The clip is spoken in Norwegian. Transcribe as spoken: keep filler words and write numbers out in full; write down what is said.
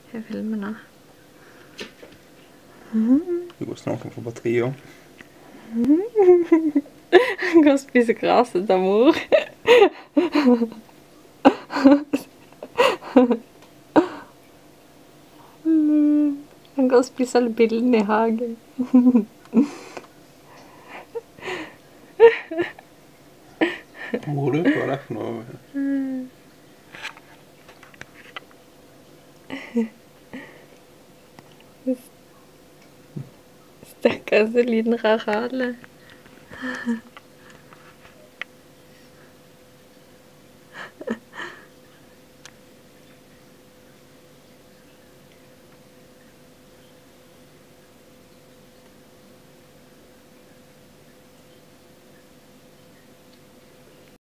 Jeg filmer nå. Du går snart for batterier. Han kan spise graset av mor. Han kan spise alle bildene i hagen. Hvor du på det for noe? Stakkars liten rar hale.